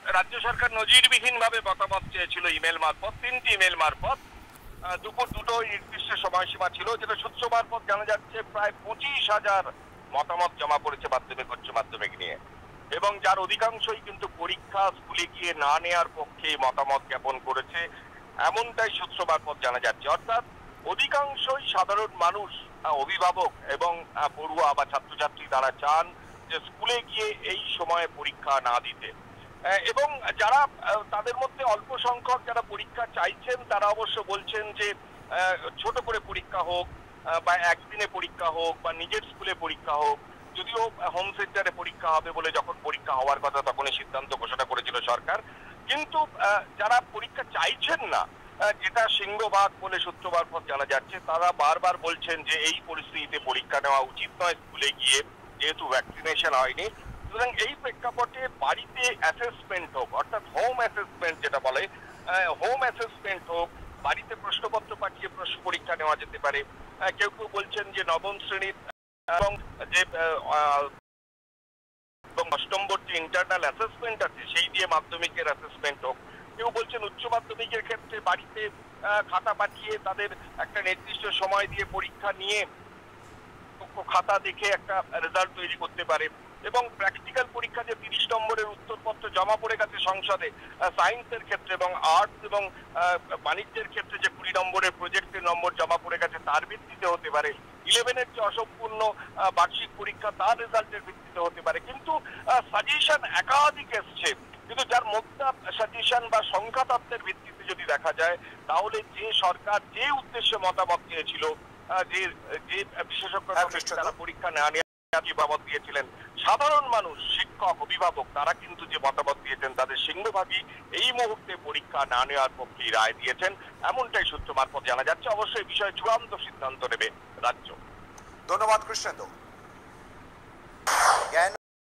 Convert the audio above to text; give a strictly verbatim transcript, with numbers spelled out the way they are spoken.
রাজ্য সরকার নজিরবিহীনভাবে মতামত চেয়েছিল ইমেল মারফত, তিনটি ইমেল মারফত। দুপুর দুটো নির্দিষ্ট সময়সীমা ছিল, যেটা সূত্র মারফত জানা যাচ্ছে প্রায় পঁচিশ হাজার মতামত জমা পড়েছে মাধ্যমিক উচ্চ মাধ্যমিক নিয়ে, এবং যার অধিকাংশই কিন্তু পরীক্ষা স্কুলে গিয়ে না নেওয়ার পক্ষে মতামত জ্ঞাপন করেছে, এমনটাই সূত্র মারফত জানা যাচ্ছে। অর্থাৎ অধিকাংশই সাধারণ মানুষ, অভিভাবক এবং পড়ুয়া বা ছাত্রছাত্রী তারা চান যে স্কুলে গিয়ে এই সময়ে পরীক্ষা না দিতে, এবং যারা তাদের মধ্যে অল্প সংখ্যক যারা পরীক্ষা চাইছেন তারা অবশ্য বলছেন যে ছোট করে পরীক্ষা হোক বা একদিনে পরীক্ষা হোক বা নিজের স্কুলে পরীক্ষা হোক, যদিও হোম সেন্টারে পরীক্ষা হবে বলে যখন পরীক্ষা হওয়ার কথা তখনই সিদ্ধান্ত ঘোষণা করেছিল সরকার। কিন্তু যারা পরীক্ষা চাইছেন না, যেটা সিংহভাগ বলে সূত্র মারফত জানা যাচ্ছে, তারা বারবার বলছেন যে এই পরিস্থিতিতে পরীক্ষা নেওয়া উচিত নয় স্কুলে গিয়ে, যেহেতু ভ্যাকসিনেশন হয়নি। সুতরাং এই প্রেক্ষাপটে বাড়িতে অ্যাসেসমেন্ট হোক, অর্থাৎ হোম অ্যাসেসমেন্ট যেটা বলে, হোম অ্যাসেসমেন্ট হোক, বাড়িতে প্রশ্নপত্র পাঠিয়ে প্রশ্ন পরীক্ষা নেওয়া যেতে পারে। কেউ কেউ বলছেন যে নবম শ্রেণীর এবং যে এবং অষ্টমবর্ষ যে ইন্টারনাল অ্যাসেসমেন্ট আছে সেই দিয়ে মাধ্যমিকের অ্যাসেসমেন্ট হোক। কেউ বলছেন উচ্চ মাধ্যমিকের ক্ষেত্রে বাড়িতে খাতা পাঠিয়ে তাদের একটা নির্দিষ্ট সময় দিয়ে পরীক্ষা নিয়ে খাতা দেখে একটা রেজাল্ট তৈরি করতে পারে, এবং প্র্যাকটিক্যাল পরীক্ষা যে তিরিশ নম্বরের উত্তরপত্র জমা পড়ে গেছে সংসদে সায়েন্সের ক্ষেত্রে, এবং আর্টস এবং বাণিজ্যের ক্ষেত্রে যে কুড়ি নম্বরের প্রজেক্টের নম্বর জমা পড়ে গেছে তার ভিত্তিতে হতে পারে, ইলেভেনের যে অসম্পূর্ণ বার্ষিক পরীক্ষা তার রেজাল্টের ভিত্তিতে হতে পারে। কিন্তু সাজেশন একাধিক এসছে, কিন্তু যার মধ্যে সাজেশন বা সংখ্যা তত্ত্বের ভিত্তিতে যদি দেখা যায়, তাহলে যে সরকার যে উদ্দেশ্যে মতামত দিয়েছিল, যে যে বিশেষজ্ঞরা তারা পরীক্ষা নেওয়া নিয়ে মতামত দিয়েছিলেন, সাধারণ মানুষ, শিক্ষক, অভিভাবক তারা কিন্তু যে মতামত দিয়েছেন তাদের সিংহভাগই এই মুহূর্তে পরীক্ষা না নেওয়ার পক্ষেই রায় দিয়েছেন, এমনটাই সূত্র মারফত জানা যাচ্ছে। অবশ্যই বিষয়ে চূড়ান্ত সিদ্ধান্ত নেবে রাজ্য। ধন্যবাদ কৃষ্ণেন্দু।